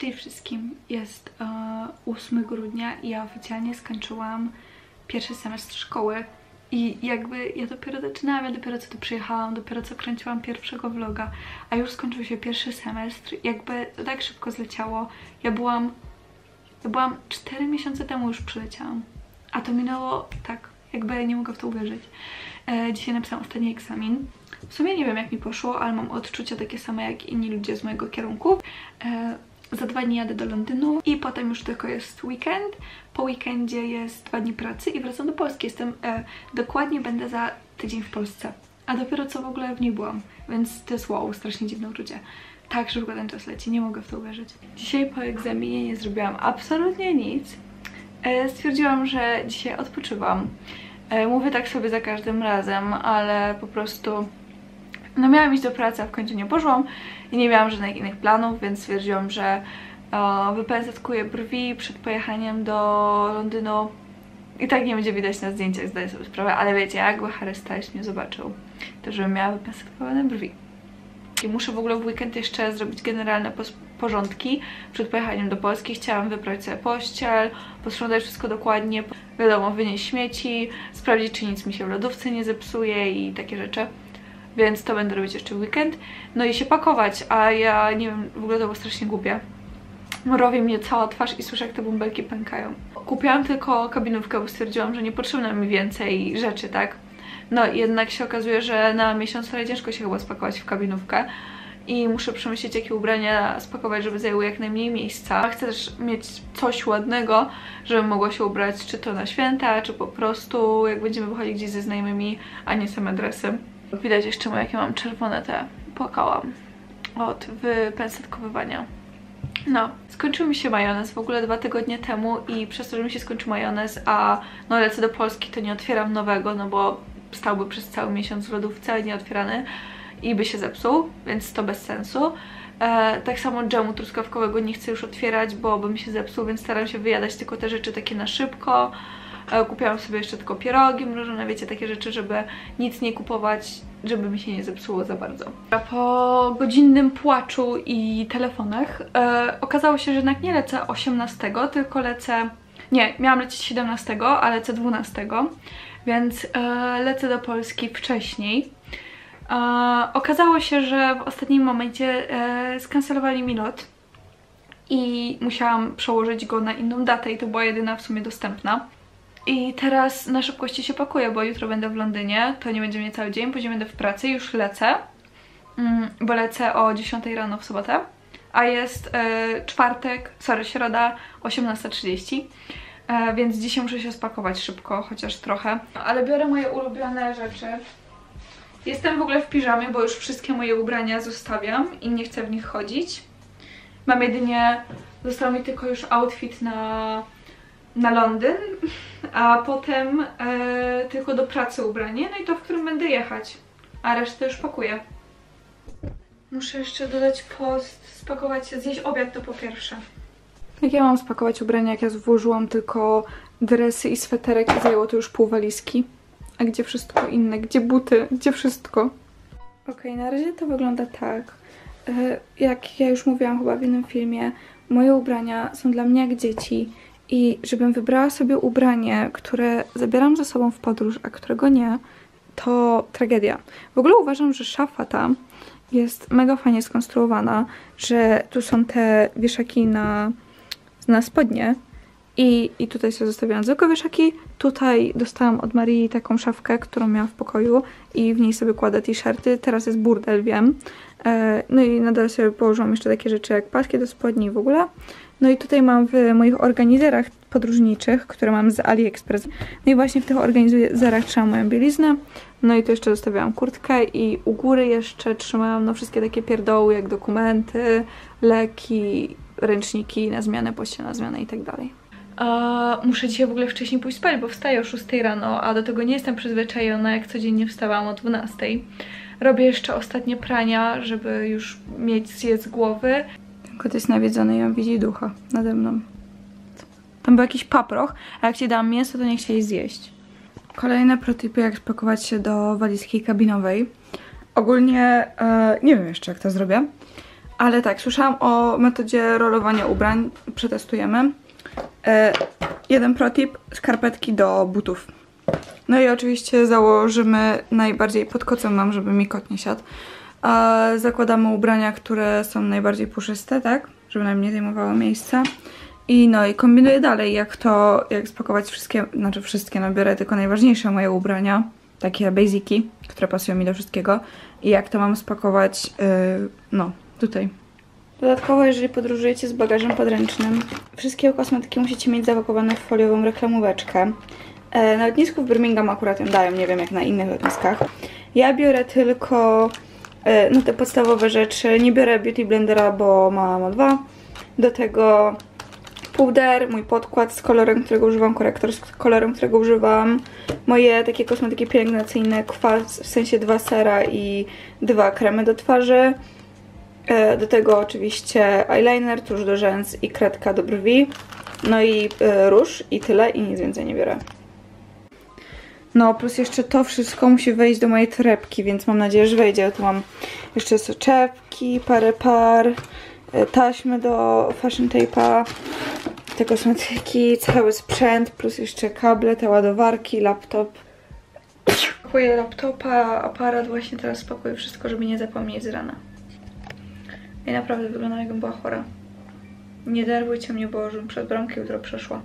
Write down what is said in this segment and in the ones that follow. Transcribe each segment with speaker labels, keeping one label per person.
Speaker 1: Cześć wszystkim, jest 8 grudnia i ja oficjalnie skończyłam pierwszy semestr szkoły i jakby ja dopiero zaczynałam, ja dopiero co tu przyjechałam, dopiero co kręciłam pierwszego vloga, a już skończył się pierwszy semestr, jakby to tak szybko zleciało. Ja byłam 4 miesiące temu już przyleciałam, a to minęło tak, jakby nie mogę w to uwierzyć. Dzisiaj napisałam ostatni egzamin. W sumie nie wiem jak mi poszło, ale mam odczucia takie same jak inni ludzie z mojego kierunku. Za 2 dni jadę do Londynu i potem już tylko jest weekend. Po weekendzie jest 2 dni pracy i wracam do Polski. Dokładnie będę za tydzień w Polsce. A dopiero co w ogóle w niej byłam, więc to jest wow, strasznie dziwne uczucie. Tak szybko ten czas leci, nie mogę w to uwierzyć. Dzisiaj po egzaminie nie zrobiłam absolutnie nic. Stwierdziłam, że dzisiaj odpoczywam. Mówię tak sobie za każdym razem, ale po prostu no miałam iść do pracy, a w końcu nie poszłam i nie miałam żadnych innych planów, więc stwierdziłam, że wypędzatkuję brwi przed pojechaniem do Londynu. I tak nie będzie widać na zdjęciach, zdaję sobie sprawę, ale wiecie, jakby Harry Styles mnie zobaczył, to żebym miała wypędzatkowane brwi. I muszę w ogóle w weekend jeszcze zrobić generalne porządki przed pojechaniem do Polski. Chciałam wybrać sobie pościel, posprzątać wszystko dokładnie, wiadomo, wynieść śmieci, sprawdzić, czy nic mi się w lodówce nie zepsuje i takie rzeczy. Więc to będę robić jeszcze w weekend. No i się pakować, a ja nie wiem, w ogóle to było strasznie głupie. Mrowi mnie cała twarz i słyszę, jak te bąbelki pękają. Kupiłam tylko kabinówkę, bo stwierdziłam, że nie potrzebne mi więcej rzeczy, tak? No i jednak się okazuje, że na miesiąc trochę ciężko się chyba spakować w kabinówkę. I muszę przemyśleć, jakie ubrania spakować, żeby zajęły jak najmniej miejsca. Chcę też mieć coś ładnego, żebym mogła się ubrać, czy to na święta, czy po prostu jak będziemy wychodzić gdzieś ze znajomymi, a nie same dresy. Widać jeszcze jakie mam czerwone te. Płakałam od wypędzatkowywania. No, skończył mi się majonez w ogóle 2 tygodnie temu i przez to, że mi się skończył majonez, a no lecę do Polski, to nie otwieram nowego, no bo stałby przez cały miesiąc w lodówce nieotwierany i by się zepsuł, więc to bez sensu. Tak samo dżemu truskawkowego nie chcę już otwierać, bo by mi się zepsuł, więc staram się wyjadać tylko te rzeczy takie na szybko. Kupiłam sobie jeszcze tylko pierogi mrożone, wiecie, takie rzeczy, żeby nic nie kupować, żeby mi się nie zepsuło za bardzo. Po godzinnym płaczu i telefonach okazało się, że jednak nie lecę 18, tylko lecę... Nie, miałam lecieć 17, a lecę 12, więc lecę do Polski wcześniej. Okazało się, że w ostatnim momencie skancelowali mi lot i musiałam przełożyć go na inną datę i to była jedyna w sumie dostępna. I teraz na szybkości się pakuję, bo jutro będę w Londynie, to nie będzie mnie cały dzień, później będę w pracy, już lecę, bo lecę o 10 rano w sobotę, a jest środa 18:30, więc dzisiaj muszę się spakować szybko, chociaż trochę. Ale biorę moje ulubione rzeczy. Jestem w ogóle w piżamie, bo już wszystkie moje ubrania zostawiam i nie chcę w nich chodzić. Mam jedynie, został mi tylko już outfit na Londyn, a potem tylko do pracy ubranie, no i to, w którym będę jechać, a resztę już pakuję. Muszę jeszcze dodać post, spakować się, zjeść obiad to po pierwsze. Jak ja mam spakować ubrania, jak ja włożyłam tylko dresy i sweterek i zajęło to już pół walizki? A gdzie wszystko inne? Gdzie buty? Gdzie wszystko? Okej, na razie to wygląda tak. Jak ja już mówiłam chyba w innym filmie, moje ubrania są dla mnie jak dzieci. I żebym wybrała sobie ubranie, które zabieram ze sobą w podróż, a którego nie, to tragedia. W ogóle uważam, że szafa ta jest mega fajnie skonstruowana, że tu są te wieszaki na spodnie i tutaj sobie zostawiałam zwykłe wieszaki. Tutaj dostałam od Marii taką szafkę, którą miałam w pokoju i w niej sobie kładę t-shirty. Teraz jest burdel, wiem. No i nadal sobie położyłam jeszcze takie rzeczy jak paski do spodni w ogóle. No i tutaj mam w moich organizerach podróżniczych, które mam z AliExpress. No i właśnie w tych organizerach trzymam moją bieliznę. No i tu jeszcze zostawiałam kurtkę i u góry jeszcze trzymałam no wszystkie takie pierdoły jak dokumenty, leki, ręczniki na zmianę, pościel na zmianę i tak dalej. Muszę dzisiaj w ogóle wcześniej pójść spać, bo wstaję o 6 rano, a do tego nie jestem przyzwyczajona, jak codziennie wstawałam o 12. Robię jeszcze ostatnie prania, żeby już mieć zjedz z głowy. Kot jest nawiedzony i on widzi ducha nade mną. Tam był jakiś paproch, a jak ci dałam mięso, to nie chcieli zjeść. Kolejne protipy, jak spakować się do walizki kabinowej. Ogólnie nie wiem jeszcze, jak to zrobię, Ale tak, słyszałam o metodzie rolowania ubrań, przetestujemy. Jeden protip, skarpetki do butów. No i oczywiście założymy najbardziej pod kocem mam, żeby mi kot nie siadł. Zakładamy ubrania, które są najbardziej puszyste, tak? Żeby nam nie zajmowało miejsca. I no i kombinuję dalej, jak spakować wszystkie, no biorę tylko najważniejsze moje ubrania, takie basiki, które pasują mi do wszystkiego. I jak to mam spakować, no, tutaj. Dodatkowo, jeżeli podróżujecie z bagażem podręcznym, wszystkie kosmetyki musicie mieć zapakowane w foliową reklamóweczkę. Na lotnisku w Birmingham akurat ją dają, nie wiem jak na innych lotniskach. Ja biorę tylko no te podstawowe rzeczy, nie biorę Beauty Blendera, bo mam O2. Do tego puder, mój podkład z kolorem, którego używam, korektor z kolorem, którego używam, moje takie kosmetyki pielęgnacyjne, kwas, w sensie 2 sera i 2 kremy do twarzy. Do tego oczywiście eyeliner, tusz do rzęs i kredka do brwi. No i róż i tyle, i nic więcej nie biorę. No plus jeszcze to wszystko musi wejść do mojej torebki, więc mam nadzieję, że wejdzie. Tu mam jeszcze soczewki, parę par, taśmy do fashion tape'a, te kosmetyki, cały sprzęt, plus jeszcze kable, te ładowarki, laptop. Pakuję laptopa, aparat, właśnie teraz spakuję wszystko, żeby nie zapomnieć z rana. I naprawdę wygląda, jakbym była chora. Nie denerwujcie mnie, bo już przed bramkę jutro przeszła.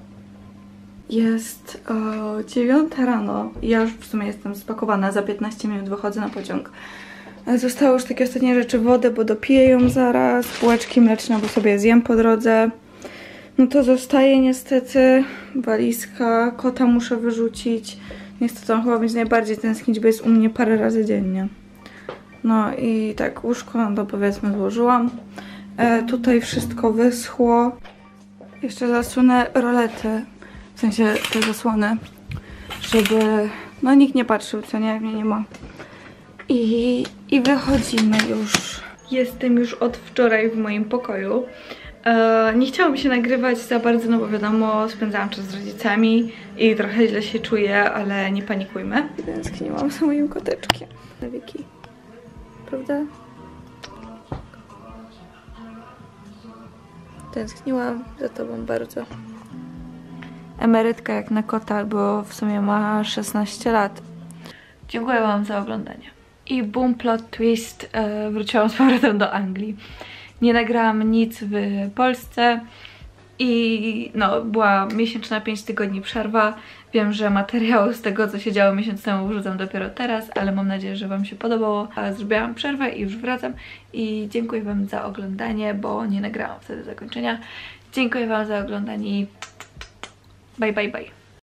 Speaker 1: Jest 9 rano. Ja już w sumie jestem spakowana. Za 15 minut wychodzę na pociąg. Zostały już takie ostatnie rzeczy, wodę, bo dopiję ją zaraz. Bułeczki mleczne, bo sobie zjem po drodze. No to zostaje niestety walizka. Kota muszę wyrzucić. Niestety on chyba będzie najbardziej tęsknić, bo jest u mnie parę razy dziennie. No i tak, łóżko, no to powiedzmy złożyłam. Tutaj wszystko wyschło. Jeszcze zasunę rolety, w sensie te zasłony, żeby no nikt nie patrzył, co nie, jak mnie nie ma. I wychodzimy już. Jestem już od wczoraj w moim pokoju. Nie chciało mi się nagrywać za bardzo, no bo wiadomo, spędzałam czas z rodzicami i trochę źle się czuję, ale nie panikujmy. Tęskniłam za moim koteczkiem. Na wieki. Prawda? Tęskniłam za tobą bardzo. Emerytka jak na kota, bo w sumie ma 16 lat. Dziękuję wam za oglądanie. I boom, plot twist, wróciłam z powrotem do Anglii. Nie nagrałam nic w Polsce i no, była miesięczna 5 tygodni przerwa. Wiem, że materiał z tego, co się działo miesiąc temu, wrzucam dopiero teraz, ale mam nadzieję, że wam się podobało. Zrobiłam przerwę i już wracam i dziękuję wam za oglądanie, bo nie nagrałam wtedy zakończenia. Dziękuję wam za oglądanie i bye bye bye.